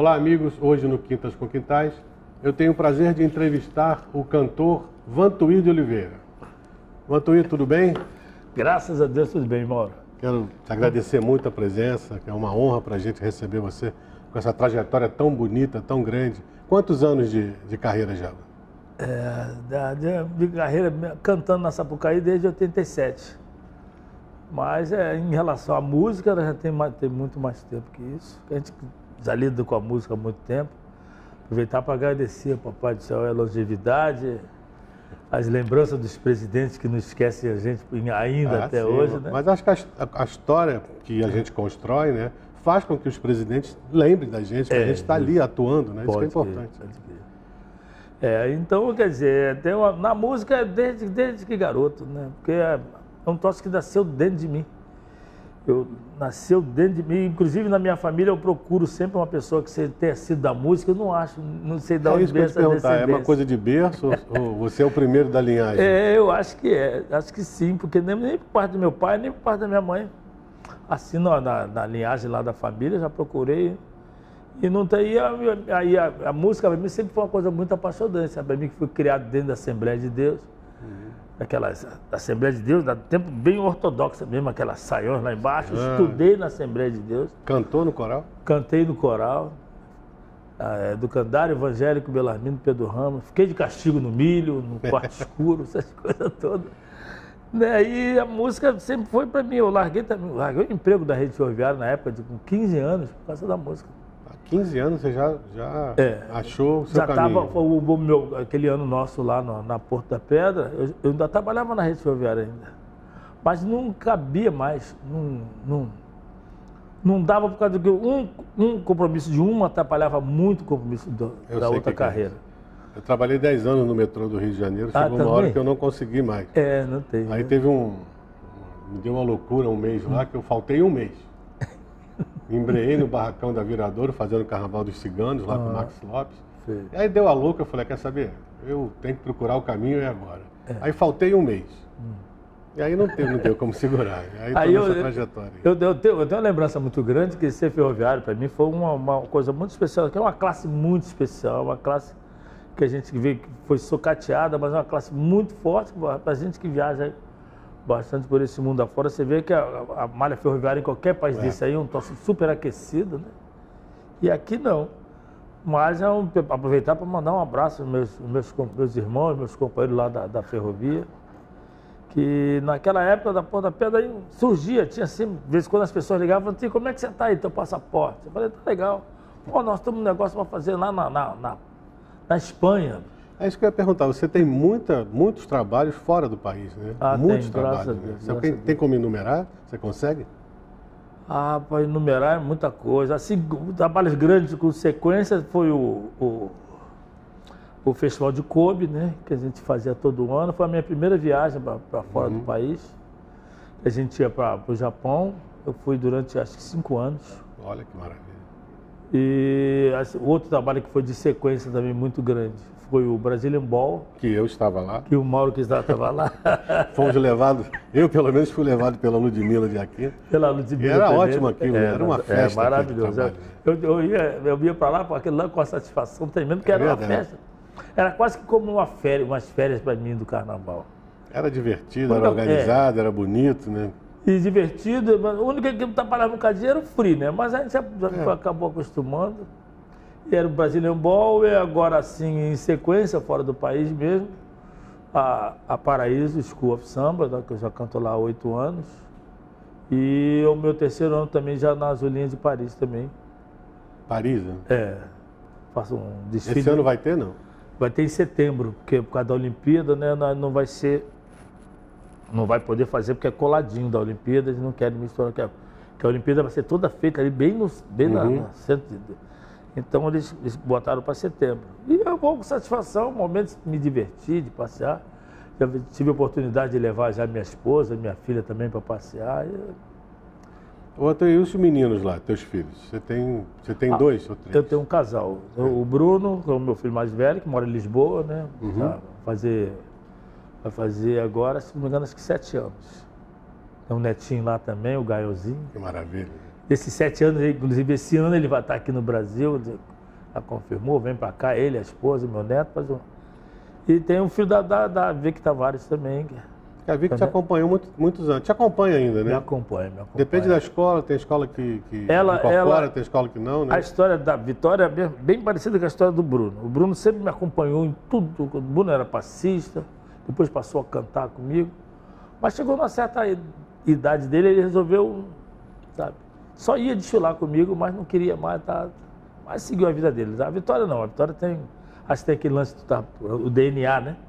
Olá, amigos. Hoje no Quintas com Quintais, eu tenho o prazer de entrevistar o cantor Vantuir de Oliveira. Vantuir, tudo bem? Graças a Deus, tudo bem, Mauro. Quero te agradecer muito a presença, que é uma honra para a gente receber você com essa trajetória tão bonita, tão grande. Quantos anos de carreira já? De carreira cantando na Sapucaí desde 87. Mas em relação à música, já tem muito mais tempo que isso. A gente já lida com a música há muito tempo. Aproveitar para agradecer ao Papai do Céu a longevidade, as lembranças dos presidentes que não esquecem a gente ainda até hoje, né? Mas acho que a história que a gente constrói, né, faz com que os presidentes lembrem da gente, que a gente está ali atuando, né? Isso que é importante. Então, quer dizer, na música desde que garoto, né? Porque é um troço que nasceu dentro de mim. Nasceu dentro de mim, inclusive na minha família eu procuro sempre uma pessoa que tenha sido da música, eu não sei de onde veio essa descendência. É uma coisa de berço ou você é o primeiro da linhagem? Eu acho que acho que sim, porque nem por parte do meu pai, nem por parte da minha mãe. Assim, na linhagem lá da família, já procurei. E não tem, aí a música para mim sempre foi uma coisa muito apaixonante, para mim que fui criado dentro da Assembleia de Deus. Aquela Assembleia de Deus, da tempo bem ortodoxa mesmo, aquelas saiões lá embaixo. Estudei na Assembleia de Deus. Cantou no coral? Cantei no coral, do Candário Evangélico Belarmino Pedro Ramos. Fiquei de castigo no milho, no quarto escuro, essas coisas todas. E a música sempre foi para mim. Eu larguei o emprego da rede ferroviária na época, com 15 anos, por causa da música. 15 anos você já achou o seu caminho? Já estava, aquele ano nosso lá na Porto da Pedra, eu ainda trabalhava na rede ferroviária ainda. Mas não cabia mais, não dava por causa de que um compromisso de uma atrapalhava muito o compromisso da outra carreira. Eu trabalhei 10 anos no metrô do Rio de Janeiro, chegou uma hora que eu não consegui mais. Não tem. Aí teve me deu uma loucura um mês lá, que eu faltei um mês. Embreei no barracão da Viradouro, fazendo o Carnaval dos Ciganos, lá com o Max Lopes. Sim. E aí deu a louca, eu falei, quer saber? Eu tenho que procurar o caminho agora. Aí faltei um mês. E aí não deu como segurar. Aí essa trajetória. Eu tenho uma lembrança muito grande que ser ferroviário, para mim, foi uma coisa muito especial, que é uma classe muito especial, uma classe que a gente vê que foi socateada, mas é uma classe muito forte, para a gente que viaja bastante por esse mundo afora, você vê que a malha ferroviária em qualquer país desse aí é um troço super aquecido, né? E aqui não. Mas aproveitar para mandar um abraço aos meus irmãos, meus companheiros lá da ferrovia, que naquela época da Porta da Pedra aí surgia, tinha sempre, de vez em quando as pessoas ligavam, como é que você está aí, teu passaporte? Eu falei, tá legal. Pô, nós temos um negócio para fazer lá na Espanha. É isso que eu ia perguntar, você tem muitos trabalhos fora do país, né? Muitos trabalhos. Você tem como enumerar? Você consegue? Para enumerar é muita coisa. Assim, trabalhos grandes com sequência foi o Festival de Kobe, né? Que a gente fazia todo ano. Foi a minha primeira viagem para fora do país. A gente ia para o Japão. Eu fui durante acho que 5 anos. Olha que maravilha. E outro trabalho que foi de sequência também muito grande foi o Brazilian Ball. Que eu estava lá. Que o Mauro que estava lá. Fomos levados, eu pelo menos fui levado pela Ludmilla de aqui. Pela Ludmilla. E era ótimo aquilo, era uma festa. Maravilhoso. Eu ia para lá, aquilo lá com a satisfação tremenda, porque era uma festa. Era quase que como umas férias para mim do carnaval. Era divertido, era organizado, era bonito, né? E divertido, o único que não trabalhava no cadinho era o free, né? Mas a gente acabou acostumando. E era o Brazilian Ball, e agora assim, em sequência, fora do país mesmo, a Paraíso School of Samba, né, que eu já canto lá há 8 anos. E o meu 3º ano também já na Azulinha de Paris também. Paris, né? Faço um desfile. Esse ano vai ter, não? Vai ter em setembro, porque por causa da Olimpíada, né, não vai ser... Não vai poder fazer porque é coladinho da Olimpíada, eles não querem misturar, que a Olimpíada vai ser toda feita ali bem no centro. Então eles botaram para setembro. E eu vou com satisfação, momentos de me divertir, de passear. Já tive a oportunidade de levar já minha esposa, minha filha também para passear. E os meninos lá, teus filhos? Você tem 2 ou 3? Eu tenho um casal. O Bruno, que é o meu filho mais velho, que mora em Lisboa, né? Vai fazer agora, se não me engano, acho que 7 anos. Tem um netinho lá também, o Gaiozinho. Que maravilha. Esses 7 anos, inclusive esse ano ele vai estar aqui no Brasil, ela confirmou, vem para cá, ele, a esposa, meu neto, e tem um filho da Vicky Tavares também. A Vicky te acompanhou muitos anos. Te acompanha ainda, né? Me acompanha. Depende da escola, tem escola que incorpora, tem escola que não, né? A história da Vitória é bem parecida com a história do Bruno. O Bruno sempre me acompanhou em tudo. O Bruno era passista, depois passou a cantar comigo. Mas chegou numa certa idade dele, ele resolveu, sabe, só ia desfilar comigo, mas não queria mais, mas seguiu a vida dele. A Vitória não, a Vitória tem, acho que tem aquele lance, o DNA, né?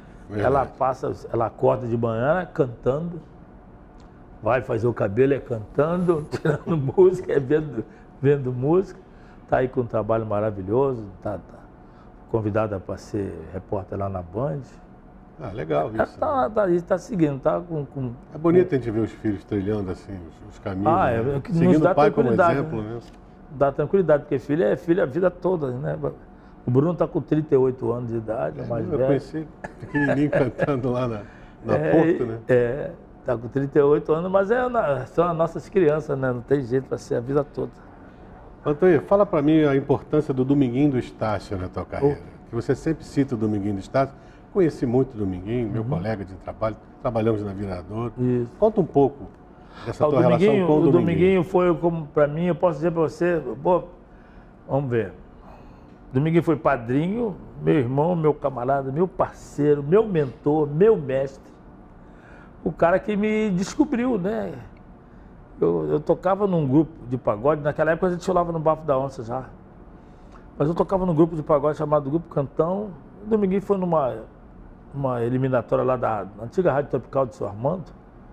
Ela acorda de manhã cantando, vai fazer o cabelo cantando, tirando música, vendo música, está aí com um trabalho maravilhoso, tá convidada para ser repórter lá na Band. Legal isso. Está seguindo, tá com... É bonito a gente ver os filhos trilhando assim, os caminhos, né? Seguindo o pai como exemplo, né? Dá tranquilidade, porque filho é filho a vida toda, né? O Bruno está com 38 anos de idade, é mais velho. Eu conheci pequenininho cantando lá na Porto, né? Está com 38 anos, mas são as nossas crianças, né? Não tem jeito para ser a vida toda. Antônio, fala para mim a importância do Dominguinho do Estácio na tua carreira. Que você sempre cita o Dominguinho do Estácio. Conheci muito o Dominguinho, meu colega de trabalho, trabalhamos na Viradouro. Isso. Conta um pouco dessa tua relação com o Dominguinho. O Dominguinho foi como, para mim, eu posso dizer para você, vamos ver. Dominguinho foi padrinho, meu irmão, meu camarada, meu parceiro, meu mentor, meu mestre. O cara que me descobriu, né? Eu tocava num grupo de pagode, naquela época a gente chulava no Bafo da Onça já. Mas eu tocava num grupo de pagode chamado Grupo Cantão. O Dominguinho foi numa eliminatória lá da antiga Rádio Tropical de São Armando.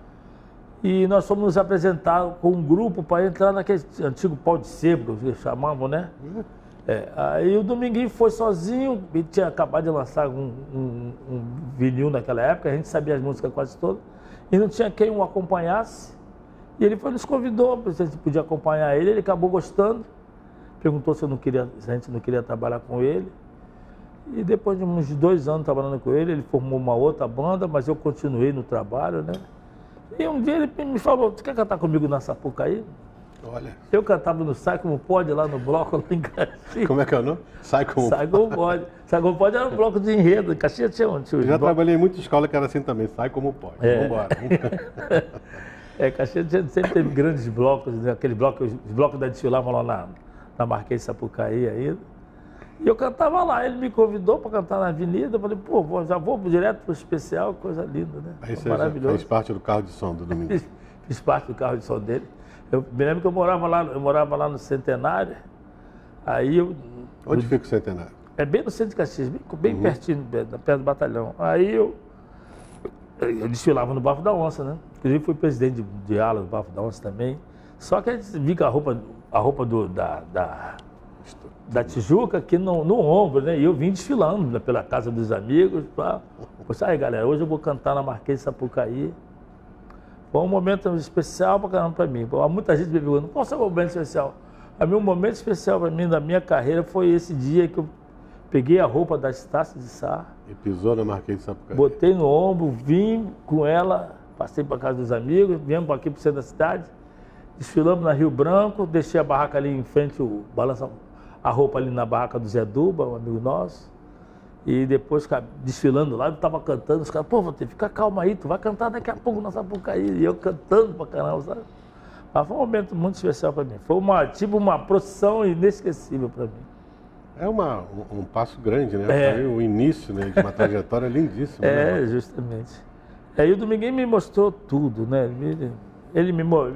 E nós fomos nos apresentar com um grupo para entrar naquele antigo pau de sebo, que chamavam, né? Aí o Dominguinho foi sozinho, ele tinha acabado de lançar um vinil naquela época, a gente sabia as músicas quase todas, e não tinha quem o acompanhasse. E ele nos convidou, se a gente podia acompanhar ele acabou gostando, perguntou se a gente não queria trabalhar com ele. E depois de uns 2 anos trabalhando com ele, ele formou uma outra banda, mas eu continuei no trabalho, né? E um dia ele me falou, tu quer cantar comigo na Sapucaí? Olha. Eu cantava no Sai Como Pode, lá no bloco, lá em Caxias. Como é que é o nome? Sai Como Pode. Sai Como Pode era um bloco de enredo. Em Caxias tinha um. Eu já trabalhei em muita escola que era assim também, Sai Como Pode. Vambora. Caxias sempre teve grandes blocos, né? Aquele bloco, os blocos da desfilavam lá na Marquês de Sapucaí ainda. E eu cantava lá, ele me convidou para cantar na avenida, eu falei, pô, já vou direto para o especial, coisa linda, né? Aí você maravilhoso. Fez parte do carro de som do Dominguinho? Fiz parte do carro de som dele. Eu me lembro que eu morava lá no Centenário, aí eu... Onde fica o Centenário? É bem no centro de Caxias, bem pertinho, perto do batalhão. Aí eu desfilava no Bafo da Onça, né? Inclusive fui presidente de ala do Bafo da Onça também. Só que a gente viu a roupa da Tijuca aqui no ombro, né? E eu vim desfilando, né, pela casa dos amigos. Aí, galera, hoje eu vou cantar na Marquês de Sapucaí. Foi um momento especial para mim. Muita gente me pergunta, qual é o momento especial? Um momento especial para mim, da minha carreira, foi esse dia que eu peguei a roupa da Estácio de Sá. E pisou na Marquês de Sapucaí. Botei no ombro, vim com ela, passei para casa dos amigos, viemos aqui para o centro da cidade, desfilamos na Rio Branco, deixei a barraca ali em frente, a roupa ali na barraca do Zé Duba, um amigo nosso. E depois, desfilando lá, eu estava cantando, os caras, fica calma aí, tu vai cantar daqui a pouco na Sapucaí. E eu cantando pra caramba, sabe? Mas foi um momento muito especial para mim. Foi uma procissão inesquecível para mim. É um passo grande, né? Foi o início, né, de uma trajetória lindíssima. Justamente. Aí o Dominguinho me mostrou tudo, né? Ele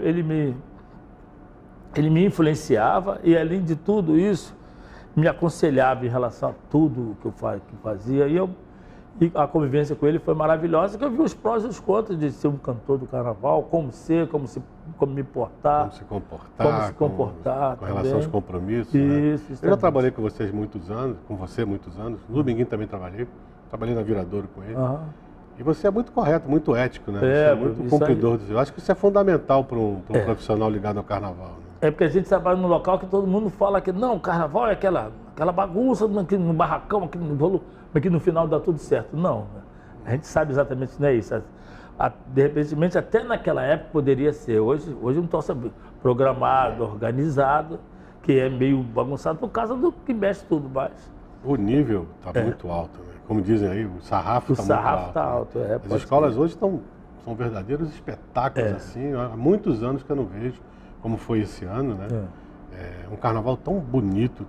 me influenciava e, além de tudo isso, me aconselhava em relação a tudo que eu fazia. E a convivência com ele foi maravilhosa, que eu vi os prós e os contras de ser um cantor do carnaval, como me portar. Como se comportar. Com relação aos compromissos. Isso, né? Eu já trabalhei com você muitos anos. No Dominguinho também trabalhei na Viradouro com ele. E você é muito correto, muito ético, né? Você é muito cumpridor. Eu acho que isso é fundamental para um profissional ligado ao carnaval, né? É porque a gente trabalha num local que todo mundo fala que não, o carnaval é aquela bagunça aqui no barracão, aqui no bolo, mas que no final dá tudo certo. Não, a gente sabe exatamente que não é isso. De repente, até naquela época poderia ser. Hoje não está programado, organizado, que é meio bagunçado por causa do que mexe tudo mais. O nível está muito alto, né? Como dizem aí, o sarrafo está muito alto. O sarrafo está alto, As escolas hoje são verdadeiros espetáculos, assim. Há muitos anos que eu não vejo, como foi esse ano, né? Um carnaval tão bonito,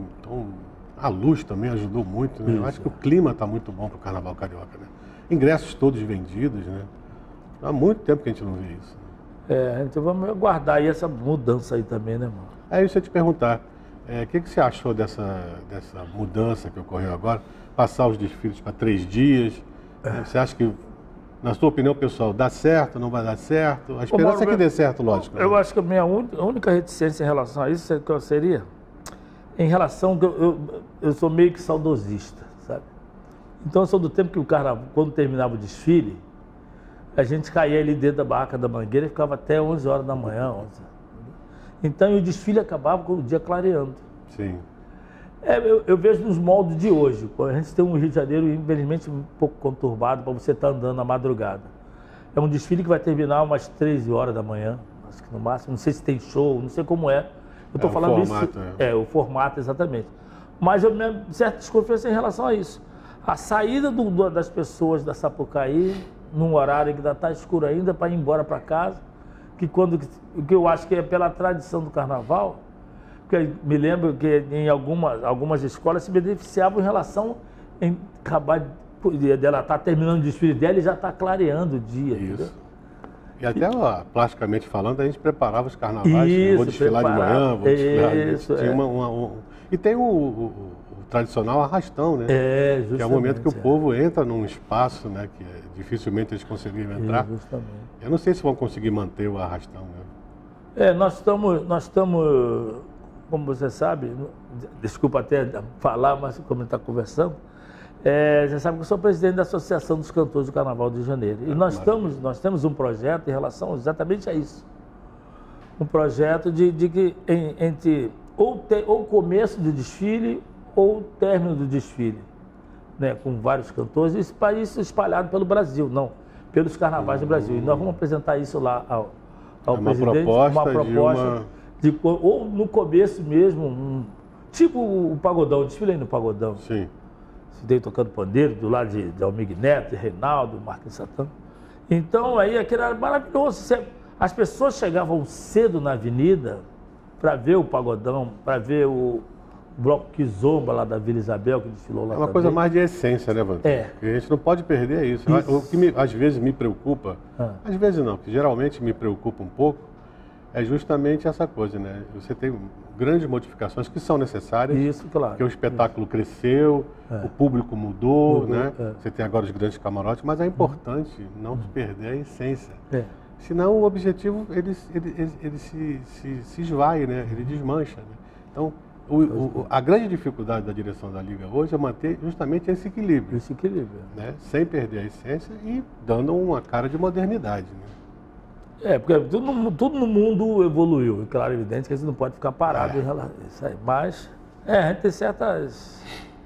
a luz também ajudou muito, né? Eu acho que o clima está muito bom para o carnaval carioca, né? Ingressos todos vendidos, né? Há muito tempo que a gente não vê isso. Então vamos aguardar aí essa mudança aí também, né, mano? Isso eu ia te perguntar. O que você achou dessa mudança que ocorreu agora? Passar os desfiles para 3 dias. Você acha que, na sua opinião pessoal, dá certo, não vai dar certo? A esperança é que dê certo, lógico. Eu acho que a minha única reticência em relação a isso seria em relação... Eu sou meio que saudosista, sabe? Então eu sou do tempo que o carnaval, quando terminava o desfile, a gente caía ali dentro da barraca da Mangueira e ficava até 11 horas da manhã, 11. Então o desfile acabava com o dia clareando. Sim. Eu vejo nos moldes de hoje. A gente tem um Rio de Janeiro, infelizmente, um pouco conturbado para você estar andando na madrugada. É um desfile que vai terminar umas 13 horas da manhã, acho que no máximo. Não sei se tem show, não sei como é. Eu estou falando isso. O formato, exatamente. Mas eu tenho certa desconfiança em relação a isso. A saída das pessoas da Sapucaí, num horário que ainda está escuro ainda, para ir embora para casa, que eu acho que é pela tradição do carnaval, porque me lembro que em algumas escolas se beneficiavam em relação em acabar dela estar terminando o desfile dela e já está clareando o dia. Isso. Entendeu? E até plasticamente falando, a gente preparava os carnavais, vou desfilar de manhã, vou desfilar isso. E tem o tradicional arrastão, né? Que é o momento que o povo entra num espaço, né? Que dificilmente eles conseguiriam entrar. Justamente. Eu não sei se vão conseguir manter o arrastão, né? Nós estamos, como você sabe, desculpa até falar, mas como a gente está conversando, você sabe que eu sou presidente da Associação dos Cantores do Carnaval de Janeiro. E nós temos um projeto em relação exatamente a isso. Um projeto de que entre ou começo do desfile ou término do desfile, né, com vários cantores, isso espalhado pelo Brasil, não, pelos carnavais do Brasil. E nós vamos apresentar isso lá ao presidente, uma proposta ou no começo mesmo, tipo o pagodão, o desfile aí no pagodão. Sim. Se dei tocando pandeiro, do lado de Almig Neto, de Reinaldo, Marquinhos Santana. Então aí aquilo era maravilhoso. As pessoas chegavam cedo na avenida para ver o pagodão, para ver o bloco Kizomba lá da Vila Isabel, que desfilou lá. É uma coisa mais de essência, né, Vanter? Porque a gente não pode perder isso. O que às vezes me preocupa, às vezes não, que geralmente me preocupa um pouco, é justamente essa coisa, né? Você tem grandes modificações que são necessárias. Isso, claro. Porque o espetáculo cresceu, o público mudou, né? Você tem agora os grandes camarotes, mas é importante não perder a essência. Senão o objetivo ele se esvai, né? Ele desmancha. Né? Então, a grande dificuldade da direção da Liga hoje é manter justamente esse equilíbrio. Esse equilíbrio. Né? Sem perder a essência e dando uma cara de modernidade. Né? Porque tudo no mundo evoluiu. E claro, é evidente que a gente não pode ficar parado em relação a isso aí. Mas a gente tem certas...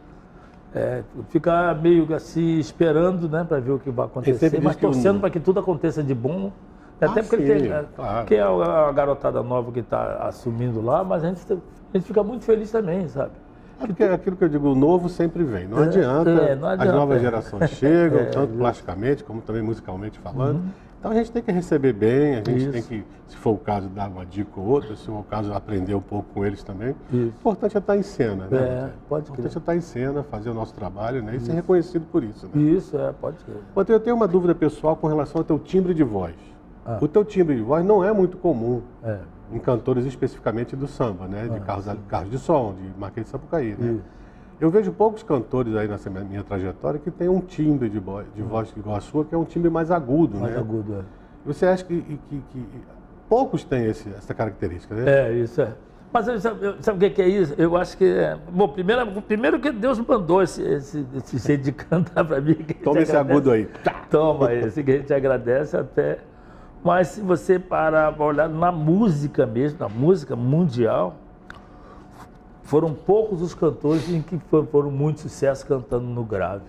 fica meio assim esperando, né, para ver o que vai acontecer, mas torcendo para que tudo aconteça de bom. Até porque claro. Que é a garotada nova que está assumindo lá, mas a gente fica muito feliz também, sabe? Porque aquilo que eu digo, o novo sempre vem. Não adianta, as novas gerações chegam, tanto plasticamente como também musicalmente falando. Então a gente tem que receber bem, a gente tem que, se for o caso, dar uma dica ou outra, se for o caso, aprender um pouco com eles também. O importante é estar em cena, né? O importante é estar em cena, fazer o nosso trabalho, né? E ser reconhecido por isso. Né? Pode ser. Então, eu tenho uma dúvida pessoal com relação ao teu timbre de voz. O teu timbre de voz não é muito comum em cantores especificamente do samba, né? De Carlos de Som, de Marquês de Sapucaí, né? Eu vejo poucos cantores aí nessa minha trajetória que tem um timbre de voz igual a sua, que é um timbre mais agudo, né? Mais agudo, Você acha que poucos têm essa característica, né? Isso é. Mas sabe o que é isso? Eu acho que... Bom, primeiro que Deus mandou esse jeito de cantar para mim. Toma esse agudo aí. Toma esse que a gente agradece até... Mas se você parar para olhar na música mesmo, na música mundial... Foram poucos os cantores em que foram muito sucesso cantando no grave.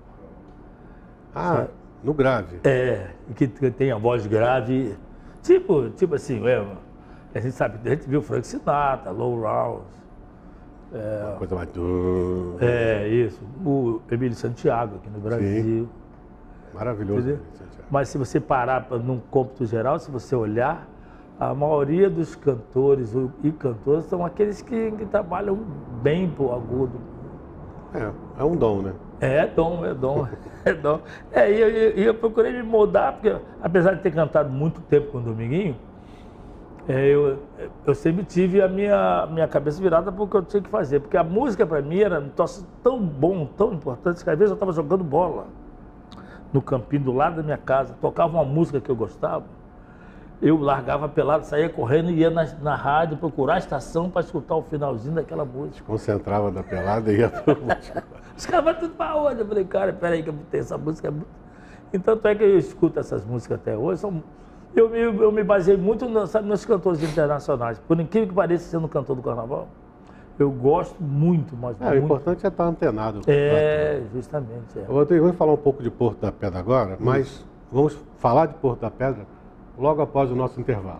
No grave? Que tem a voz grave. Tipo assim, A gente sabe, a gente viu Frank Sinatra, Lou Rawls. Uma coisa mais... Isso. O Emílio Santiago aqui no Brasil. Sim. Maravilhoso. Mas se você parar num cômputo geral, se você olhar, a maioria dos cantores e cantoras são aqueles que trabalham bem pro agudo. É um dom, né? É dom. E eu procurei me moldar, porque apesar de ter cantado muito tempo com o Dominguinho, eu sempre tive a minha cabeça virada para o que eu tinha que fazer. Porque a música para mim era um troço tão bom, tão importante, que às vezes eu estava jogando bola no campinho do lado da minha casa, tocava uma música que eu gostava, eu largava pelado, saía correndo e ia na rádio procurar a estação para escutar o finalzinho daquela música. Concentrava da pelada e ia para música. Os caras vão tudo para onde? Eu falei, cara, peraí que eu botei essa música. Então, é que eu escuto essas músicas até hoje. Eu me baseei muito nos cantores internacionais. Por incrível que pareça, sendo cantor do carnaval, eu gosto muito, mas muito. O importante é estar antenado. Justamente. Vamos falar um pouco de Porto da Pedra agora, mas vamos falar de Porto da Pedra logo após o nosso intervalo.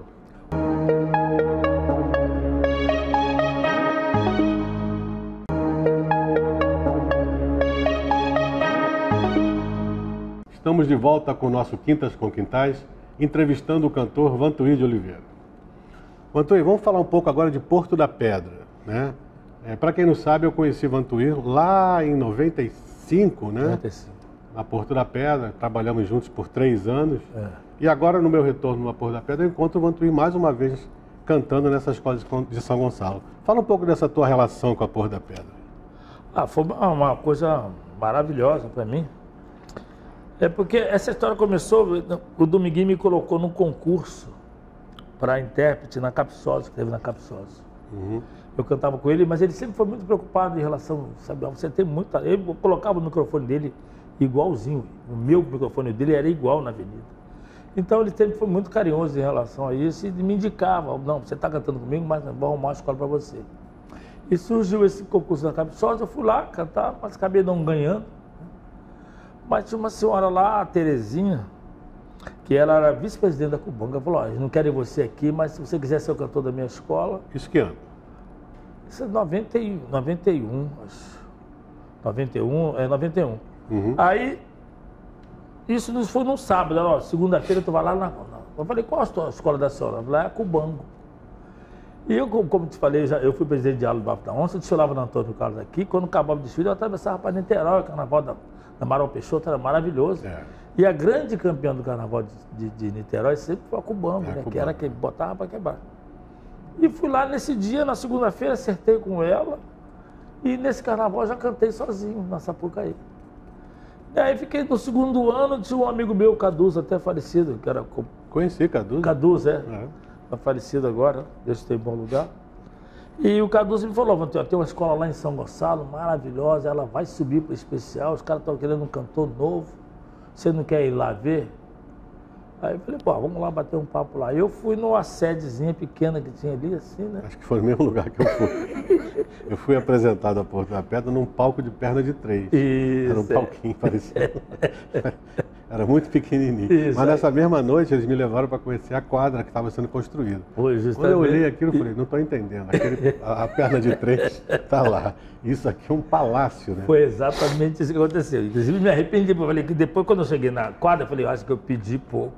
Estamos de volta com o nosso Quintas com Quintais, entrevistando o cantor Vantuir de Oliveira. Vantuir, vamos falar um pouco agora de Porto da Pedra, né? Para quem não sabe, eu conheci Vantuir lá em 95, né? 95. Na Porto da Pedra, trabalhamos juntos por 3 anos. E agora, no meu retorno na Porto da Pedra, eu encontro o Vantuir mais uma vez cantando nessa escola de São Gonçalo. Fala um pouco dessa tua relação com a Porto da Pedra. Foi uma coisa maravilhosa para mim. Porque essa história começou, o Dominguinho me colocou num concurso para intérprete na Capsose, que teve na Capsose. Eu cantava com ele, mas ele sempre foi muito preocupado em relação, sabe, você tem muito talento. Eu colocava o microfone dele igualzinho, o meu microfone dele era igual na avenida. Então ele sempre foi muito carinhoso em relação a isso e me indicava, não, você está cantando comigo, mas vou arrumar uma escola para você. E surgiu esse concurso da Capsose, eu fui lá cantar, mas acabei não ganhando. Mas tinha uma senhora lá, a Terezinha, que ela era vice-presidente da Cubanga, falou, eles não querem você aqui, mas se você quiser ser o cantor da minha escola... Isso que ano? Isso é 91, acho. 91. Aí, isso foi num sábado, segunda-feira tu vai lá eu falei, qual a tua escola da senhora? Lá é a Cubango. E eu, como te falei, eu fui presidente de aula do Bafo da Onça, desfilava no Antônio Carlos aqui, quando acabava o desfile eu atravessava para Niterói, o carnaval da Amaral Peixoto era maravilhoso. E a grande campeã do carnaval de Niterói sempre foi a Cubango, né? Que era quem botava para quebrar. E fui lá nesse dia, na segunda-feira, acertei com ela. E nesse carnaval eu já cantei sozinho, na Sapucaí. E aí fiquei no segundo ano, tinha um amigo meu, Caduzo, até falecido, que era... Conheci Caduzo. Caduzo, Está falecido agora, Deus tem em bom lugar. E o Caduzo me falou, Vantuir, tem uma escola lá em São Gonçalo, maravilhosa, ela vai subir para o especial, os caras estão querendo um cantor novo, você não quer ir lá ver? Aí eu falei, vamos lá bater um papo lá. Eu fui numa sedezinha pequena que tinha ali, assim, né? Acho que foi no mesmo lugar que eu fui. Eu fui apresentado a Porto da Pedra num palco de perna de 3. Isso, era um palquinho parecido. Era muito pequenininho. Isso, mas nessa mesma noite eles me levaram para conhecer a quadra que estava sendo construída. Quando eu olhei aquilo, eu falei, não estou entendendo. A perna de 3 está lá. Isso aqui é um palácio, né? Foi exatamente isso que aconteceu. Inclusive me arrependi, porque eu falei que depois, quando eu cheguei na quadra, eu falei, acho que eu pedi pouco.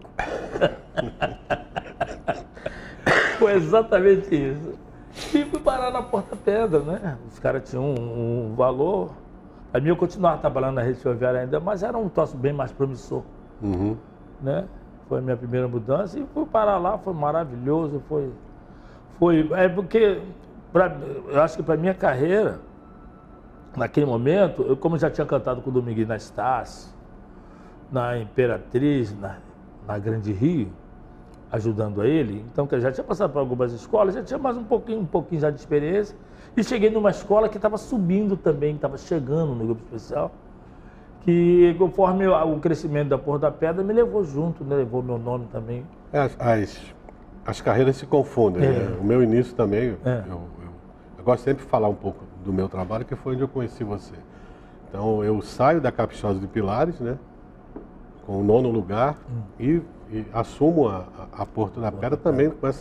Foi exatamente isso. E fui parar na Porta Pedra, né? Os caras tinham um valor. A mim eu continuava trabalhando na rede ferroviária ainda, mas era um troço bem mais promissor. Né? Foi a minha primeira mudança e fui parar lá, foi maravilhoso. Porque eu acho que para minha carreira, naquele momento, como eu já tinha cantado com o Dominguinho na Estácio, na Imperatriz, na Grande Rio, ajudando a ele, então que eu já tinha passado por algumas escolas, já tinha mais um pouquinho já de experiência, e cheguei numa escola que estava subindo também, estava chegando no grupo especial, que conforme o crescimento da Porto da Pedra me levou junto, né? Levou meu nome também. As carreiras se confundem, né? O meu início também, eu gosto sempre de falar um pouco do meu trabalho, que foi onde eu conheci você. Então eu saio da Capixosa de Pilares, né? Com o 9º lugar, e assumo a Porto da Pedra também com essa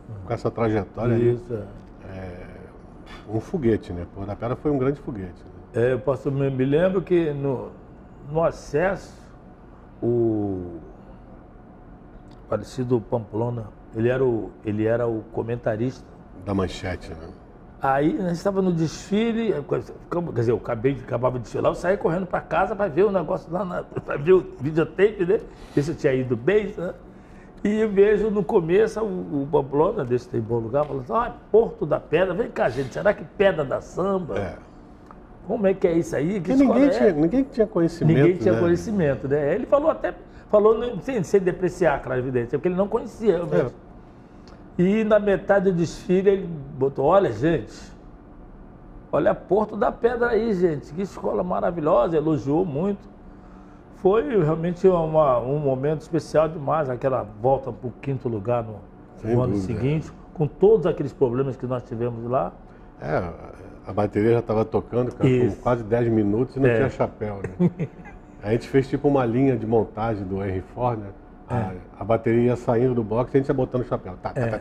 com essa trajetória aí. Isso, Um foguete, né? Porto da Pedra foi um grande foguete. Né? Eu me lembro que no acesso, o falecido Pamplona, ele era o comentarista. Da Manchete, né? Aí a gente estava no desfile, quer dizer, eu acabava de desfilar, eu saí correndo para casa para ver o negócio lá, para ver o videotape, né? Ver se eu tinha ido bem, né? E eu vejo no começo o Pamplona, desse tem bom lugar, falando assim, Porto da Pedra, vem cá, gente, será que Pedra da Samba? Como é que é isso aí? Porque ninguém tinha conhecimento. Ninguém tinha conhecimento, né? Ele falou sem depreciar, claro, evidente, porque ele não conhecia mesmo. E na metade do desfile ele botou, olha gente, olha Porto da Pedra aí, gente, que escola maravilhosa, elogiou muito. Foi realmente um momento especial demais, aquela volta para o 5º lugar no ano seguinte, com todos aqueles problemas que nós tivemos lá. A bateria já estava tocando, cara, com quase 10 minutos e não tinha chapéu, né? A gente fez tipo uma linha de montagem do Henry Ford, né? A bateria ia saindo do box e a gente ia botando o chapéu.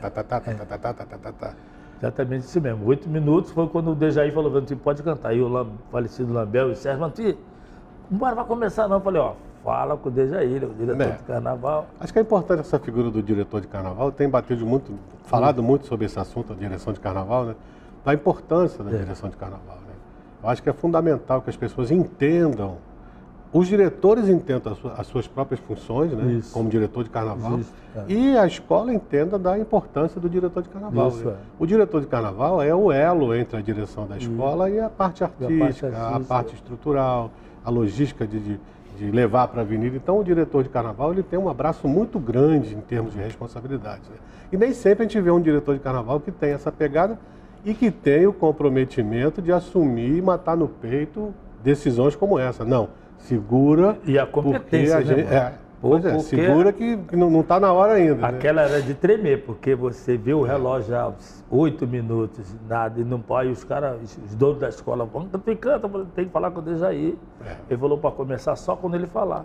Exatamente isso mesmo. 8 minutos foi quando o Dejaí falou, Vantuí, pode cantar. E o falecido Lambel e o Sérgio, Vantuí, bora, vai começar não. Eu falei, fala com o Dejaí, o diretor de carnaval. Acho que é importante essa figura do diretor de carnaval. Tem falado muito sobre esse assunto, a direção de carnaval, né? Da importância da direção de carnaval, né? Eu acho que é fundamental que as pessoas entendam, os diretores entendam as suas próprias funções, né? Como diretor de carnaval, e a escola entenda da importância do diretor de carnaval. Né? O diretor de carnaval é o elo entre a direção da escola e a parte artística, a parte estrutural, a logística de levar para a avenida. Então, o diretor de carnaval ele tem um abraço muito grande em termos de responsabilidade. Né? E nem sempre a gente vê um diretor de carnaval que tem essa pegada e que tem o comprometimento de assumir e matar no peito decisões como essa. Não, segura. E a competência, porque a gente, segura que não está na hora ainda. Aquela era de tremer, porque você vê o relógio já 8 minutos, nada, e não pode, os caras, os donos da escola, tem que falar com o Dejaí. Ele falou para começar só quando ele falar.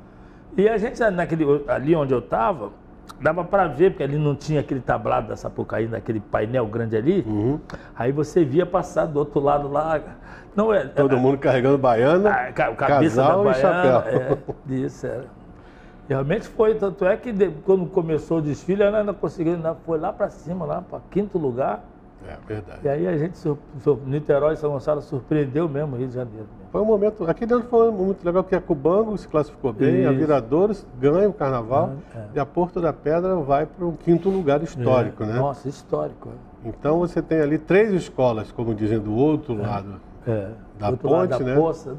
E a gente, ali onde eu estava, dava para ver, porque ali não tinha aquele tablado da Sapucaí, naquele painel grande ali. Aí você via passar do outro lado lá. Todo mundo carregando baiana, cabeça casal da baiana, e chapéu. Isso era. Realmente foi, tanto é que quando começou o desfile, ela ainda conseguiu, foi lá para cima, lá para 5º lugar. Verdade. E aí a gente, Niterói e São Gonçalo, surpreendeu mesmo o Rio de Janeiro. Foi um momento, aqui dentro foi muito legal, porque a Cubango se classificou bem, a Viradores ganha o carnaval e a Porto da Pedra vai para um 5º lugar histórico, né? Nossa, histórico. Então você tem ali 3 escolas, como dizem, do outro lado da ponte, né? Poça,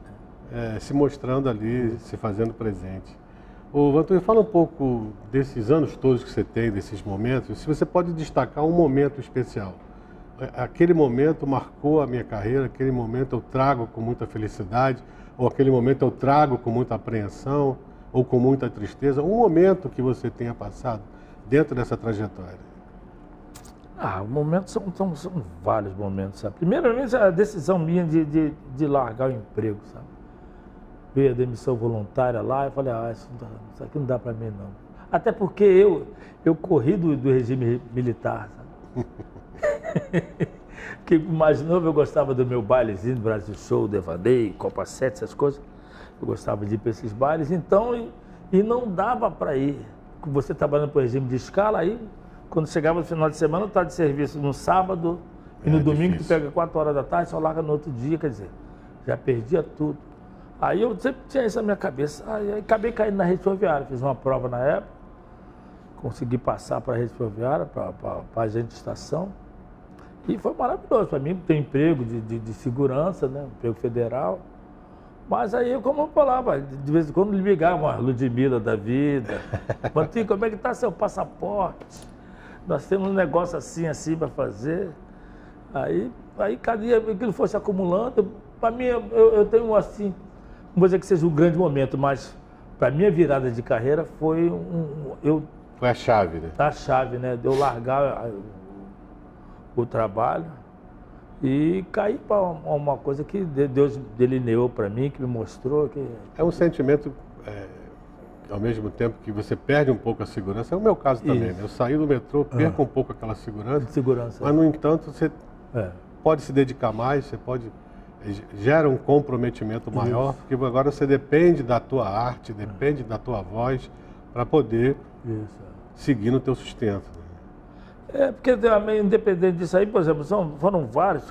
né? Se mostrando ali, se fazendo presente. Ô, Vantuí, fala um pouco desses anos todos que você tem, desses momentos, se você pode destacar um momento especial. Aquele momento marcou a minha carreira, aquele momento eu trago com muita felicidade, ou aquele momento eu trago com muita apreensão, ou com muita tristeza. Um momento que você tenha passado dentro dessa trajetória. Momentos são vários momentos, sabe? Primeiramente, a decisão minha de largar o emprego, sabe? Veio a demissão voluntária lá, eu falei, isso aqui não dá para mim não. Até porque eu corri do regime militar, sabe? Porque mais novo eu gostava do meu bailezinho do Brasil Show, Devaneio, Copa 7, essas coisas. Eu gostava de ir para esses bailes, então, e não dava para ir. Você trabalhando para o regime de escala, aí quando chegava no final de semana, eu estava de serviço no sábado e no domingo, tu pega 4 horas da tarde, só larga no outro dia, quer dizer, já perdia tudo. Aí eu sempre tinha isso na minha cabeça. Aí acabei caindo na rede ferroviária, fiz uma prova na época, consegui passar para a rede ferroviária, para agente de estação. E foi maravilhoso para mim, ter emprego de segurança, né? Emprego federal. Mas aí, como eu falava, de vez em quando ligava uma Ludmila da vida. Vantuí, como é que está seu passaporte? Nós temos um negócio assim para fazer. Aí cada dia aquilo fosse acumulando. Para mim, eu tenho assim, não vou dizer que seja um grande momento, mas para minha virada de carreira foi foi a chave, né? A chave, né? De eu largar o trabalho e cair para uma coisa que Deus delineou para mim, que me mostrou que... É um sentimento ao mesmo tempo que você perde um pouco a segurança, é o meu caso também, né? Eu saí do metrô, perco um pouco aquela segurança, mas, no entanto, você pode se dedicar mais, você pode... gera um comprometimento maior, porque agora você depende da tua arte, depende da tua voz, para poder seguir no teu sustento. Porque independente disso aí, por exemplo, foram vários,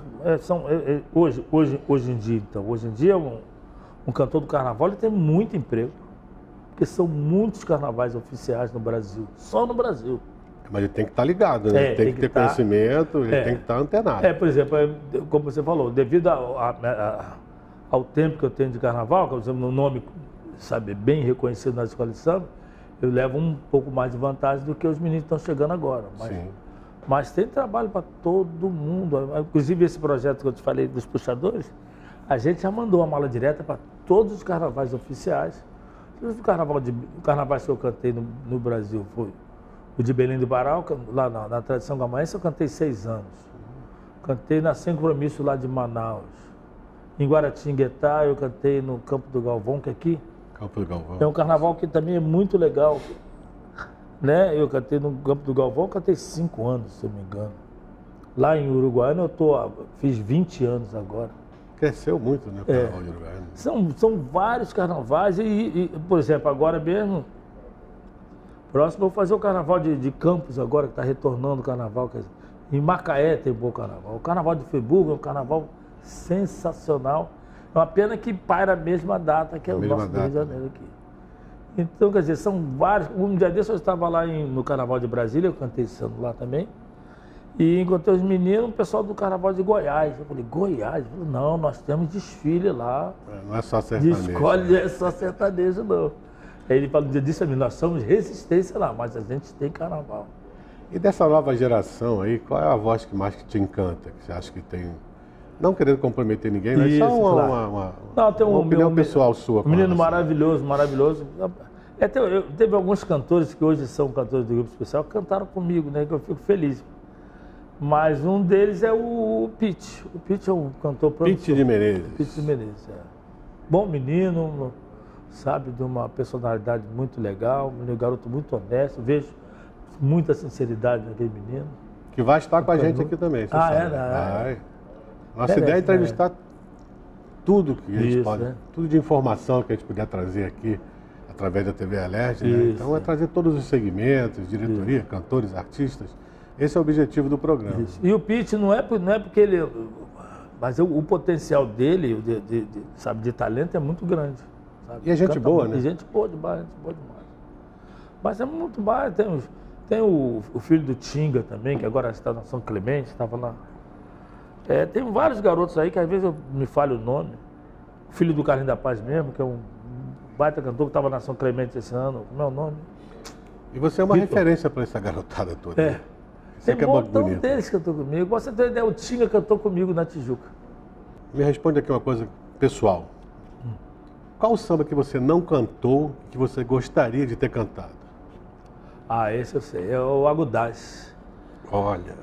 hoje em dia um cantor do carnaval ele tem muito emprego, porque são muitos carnavais oficiais no Brasil, só no Brasil. Mas ele tem que estar ligado, né? Tem que ter conhecimento, ele tem que estar antenado. Por exemplo, como você falou, devido ao tempo que eu tenho de carnaval, por exemplo, no nome, sabe, bem reconhecido na escola de samba, eu levo um pouco mais de vantagem do que os meninos que estão chegando agora. Mas tem trabalho para todo mundo. Inclusive esse projeto que eu te falei dos puxadores, a gente já mandou a mala direta para todos os carnavais oficiais. Os carnavais que eu cantei no Brasil foi o de Belém do Pará, lá na tradição gamaense, eu cantei 6 anos. Cantei na Sem Compromisso lá de Manaus. Em Guaratinguetá eu cantei no Campo do Galvão, que aqui Campo do Galvão. É um carnaval que também é muito legal, né? Eu cantei no Campo do Galvão, cantei 5 anos, se eu não me engano. Lá em Uruguaiana fiz 20 anos agora. Cresceu muito, né, o carnaval de Uruguaiana. São vários carnavais e, por exemplo, agora mesmo, próximo eu vou fazer o carnaval de Campos agora, que está retornando o carnaval. Em Macaé tem um bom carnaval. O carnaval de Friburgo é um carnaval sensacional. É uma pena que paira a mesma data que é o nosso Rio de Janeiro aqui. Então, quer dizer, são vários. Um dia desse eu estava lá no Carnaval de Brasília, eu cantei esse ano lá também. E encontrei os meninos, o pessoal do Carnaval de Goiás. Eu falei, Goiás? Eu falei, não, nós temos desfile lá. Não é só sertanejo. Escolhe, é só sertanejo, não. Aí ele falou, disse a mim, nós somos resistência lá, mas a gente tem carnaval. E dessa nova geração aí, qual é a voz que mais te encanta? Que você acha que tem... Não querendo comprometer ninguém, mas só uma opinião pessoal sua. Um menino maravilhoso, maravilhoso. Teve alguns cantores que hoje são cantores do Grupo Especial que cantaram comigo, né? Que eu fico feliz. Mas um deles é o Pete. O Pete é um cantor profissional. Pete de Menezes. Pete de Menezes, Bom menino, sabe, de uma personalidade muito legal, um garoto muito honesto. Vejo muita sinceridade naquele menino. Que vai estar com a gente aqui também, você sabe. Vai. Nossa ideia é entrevistar tudo que a gente pode, tudo de informação que a gente puder trazer aqui através da TV Alerj, né? Então é trazer todos os segmentos, diretoria, cantores, artistas. Esse é o objetivo do programa. E o Pete não é porque ele... Mas o potencial dele, sabe, de talento é muito grande. Sabe? E é gente boa, né? Gente boa demais, gente boa demais. Mas é muito mais. Tem o filho do Tinga também, que agora está na São Clemente, estava lá. Tem vários garotos aí que às vezes eu me falho o nome. O filho do Carlinhos da Paz mesmo, que é um baita cantor que estava na São Clemente esse ano. Como é o nome? E você é uma referência para essa garotada toda. Tem um montão deles que cantou comigo. Você tem ideia, o Tinga cantou comigo na Tijuca. Me responde aqui uma coisa pessoal. Qual o samba que você não cantou que você gostaria de ter cantado? Esse eu sei. É o Agudaz. Olha.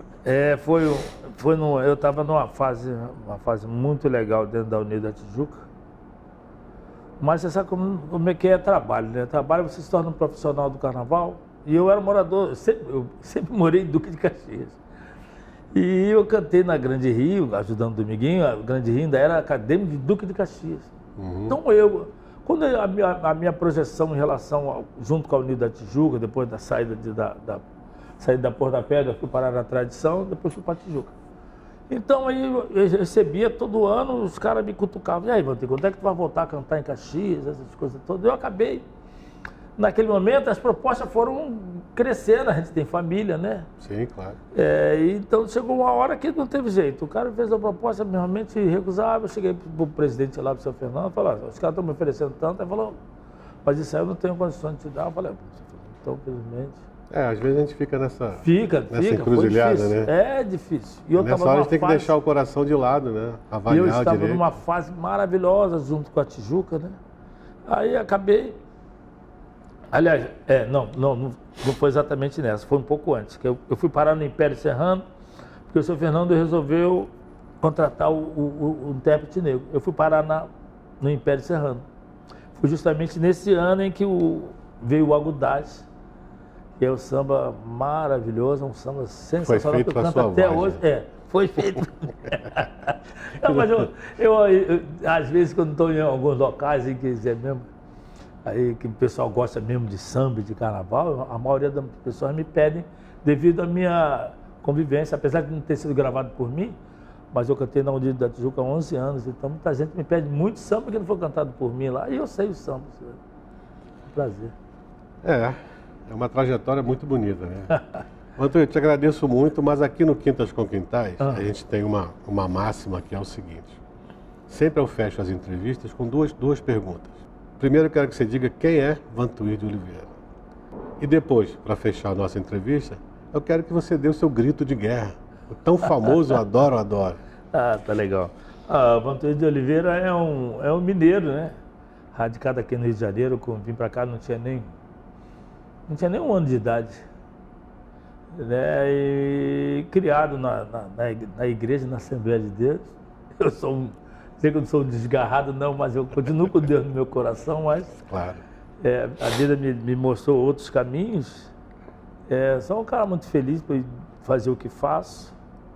Eu estava numa fase muito legal dentro da Unida da Tijuca. Mas você sabe como é que é trabalho, né? Trabalho, você se torna um profissional do carnaval. E eu era morador, eu sempre morei em Duque de Caxias. E eu cantei na Grande Rio, ajudando o Dominguinho. A Grande Rio ainda era acadêmico de Duque de Caxias. Então quando a minha projeção em relação, junto com a Unida da Tijuca, depois da saída da Porta da Pedra, fui parar na Tradição, depois fui para a Tijuca. Então aí eu recebia todo ano, os caras me cutucavam. E aí, Vantir, quando é que tu vai voltar a cantar em Caxias, essas coisas todas? Eu acabei. Naquele momento, as propostas foram crescendo, a gente tem família, né? Sim, claro. Então, chegou uma hora que não teve jeito. O cara fez a proposta, realmente recusava. Eu cheguei para o presidente lá, para o seu Fernando, e falei, os caras estão me oferecendo tanto. Ele falou, mas isso aí eu não tenho condições de te dar. Eu falei, então, infelizmente... às vezes a gente fica nessa encruzilhada, né? É difícil. E nessa hora a gente tem que deixar o coração de lado, né? Avaliar direito. Eu estava numa fase maravilhosa junto com a Tijuca, né? Aí acabei... Aliás, não foi exatamente nessa, foi um pouco antes. Que eu fui parar no Império Serrano, porque o seu Fernando resolveu contratar o intérprete negro. Eu fui parar no Império Serrano. Foi justamente nesse ano em que o veio o Agudaz, que é um samba maravilhoso, um samba sensacional. Foi feito que eu canto sua até voz, hoje. né? Foi feito. Não, mas eu, às vezes, quando estou em alguns locais em que mesmo, aí, que o pessoal gosta mesmo de samba, de carnaval, a maioria das pessoas me pedem, devido à minha convivência, apesar de não ter sido gravado por mim, mas eu cantei na União da Tijuca há 11 anos, então muita gente me pede muito samba que não foi cantado por mim lá, e eu sei o samba. É um prazer. É uma trajetória muito bonita, né? Antônio, eu te agradeço muito, mas aqui no Quintas com Quintais, a gente tem uma máxima que é o seguinte. Sempre eu fecho as entrevistas com duas perguntas. Primeiro eu quero que você diga quem é Vantuir de Oliveira. E depois, para fechar a nossa entrevista, eu quero que você dê o seu grito de guerra. O tão famoso adoro, adoro. Ah, tá legal. Vantuir de Oliveira é um mineiro, né? Radicado aqui no Rio de Janeiro, vim para cá, não tinha nem um ano de idade. Né? E criado na igreja, na Assembleia de Deus. Eu sei que eu não sou desgarrado não, mas eu continuo com Deus no meu coração, mas claro. A vida me mostrou outros caminhos. Sou um cara muito feliz por fazer o que faço.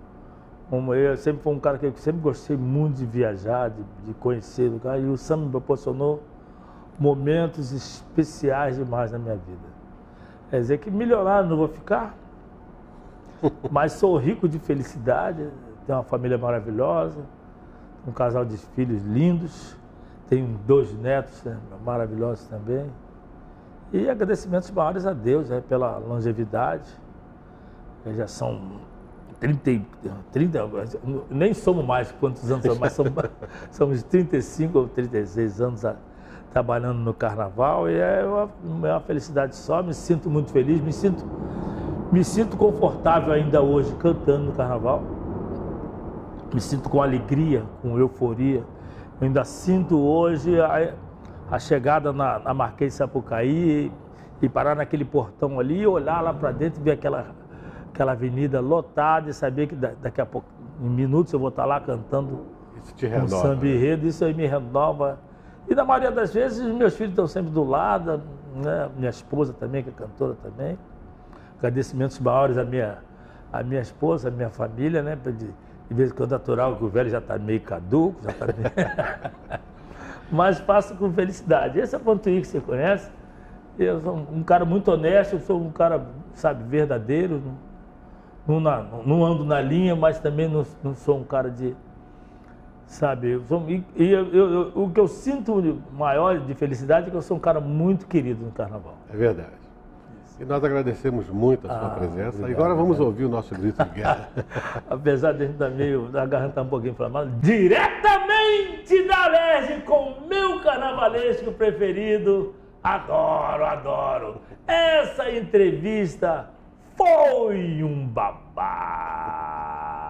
Eu sempre fui um cara que eu sempre gostei muito de viajar, de conhecer lugar, e o samba me proporcionou momentos especiais demais na minha vida. Quer dizer que milionário não vou ficar, mas sou rico de felicidade, tenho uma família maravilhosa, um casal de filhos lindos, tenho 2 netos maravilhosos também. E agradecimentos maiores a Deus pela longevidade. Já são 30, nem somos mais quantos anos, mas somos 35 ou 36 anos trabalhando no carnaval, e é uma felicidade só, me sinto muito feliz, me sinto confortável ainda hoje cantando no carnaval, me sinto com alegria, com euforia, eu ainda sinto hoje a chegada na Marquês de Sapucaí e parar naquele portão ali, olhar lá para dentro e ver aquela avenida lotada e saber que daqui a pouco, em minutos, eu vou estar lá cantando um samba enredo, isso aí me renova. E na maioria das vezes, meus filhos estão sempre do lado, né? Minha esposa também, que é cantora também. Agradecimentos maiores à minha esposa, à minha família, né? De vez em quando natural, que o velho já está meio caduco, já está meio... Mas faço com felicidade. Esse é o Vantuir que você conhece. Eu sou um cara muito honesto, eu sou um cara, sabe, verdadeiro. Não ando na linha, mas também não sou um cara de... Sabe, o que eu sinto maior de felicidade é que eu sou um cara muito querido no carnaval. É verdade. Isso. E nós agradecemos muito a sua presença. Obrigado, e agora vamos ouvir o nosso grito de guerra. Apesar de a gente estar meio, a garganta um pouquinho inflamada. Diretamente da Alerj, com meu carnavalesco preferido, adoro, adoro. Essa entrevista foi um babado.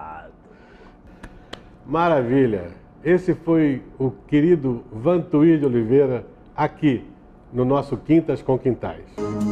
Maravilha! Esse foi o querido Vantuir de Oliveira aqui no nosso Quintas com Quintais.